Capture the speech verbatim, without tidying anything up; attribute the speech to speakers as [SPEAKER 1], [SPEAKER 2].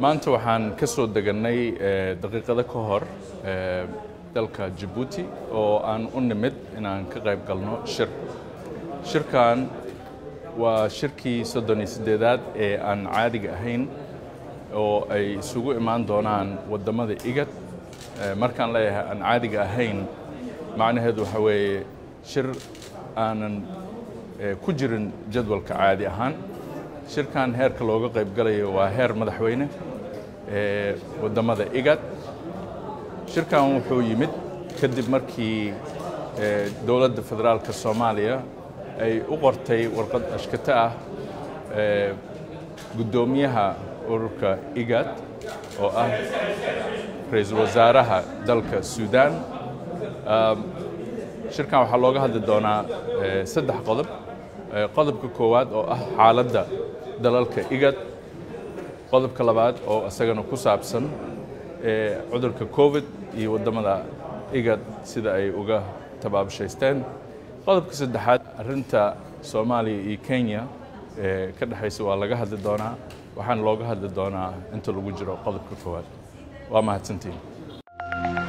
[SPEAKER 1] maanta waxaan ka soo deganay daqiiqada ka hor dalka Djibouti oo aan u nimid inaan ka qayb galno shir shirkan waa shirkii soddon iyo siddeedaad ee aan caadiga ahayn oo ay isugu imaan doonaan wadamada igad markaan leeyahay aan caadiga ahayn macnaheedu waxa weeye shir aanan ku jirin jadwalka caadi ahaan shirkan heerka looga qayb galayo waa heer madaxweyne ee wadamada igad shirkan wuxuu yimid kadib markii dowladda federaalka Soomaaliya ay u qortay warqad ashkata ah gudoomiyaha ururka igad oo ah ra'iisul wasaaraha dalka Suudaan shirkan waxaa looga hadli doonaa saddex qodob qodobka koowaad oo ah xaaladda dalalka igad qodobka labaad oo asagana ku saabsan cudurka covid iyo wadamada igad sida ay uga tabaabshaysteen qodobka saddexaad arinta Soomaaliya iyo Kenya ee ka dhaxaysa waa laga hadli doonaa waxaan looga hadli doonaa inta lagu jiro qodobka koowaad waa mahadsantiin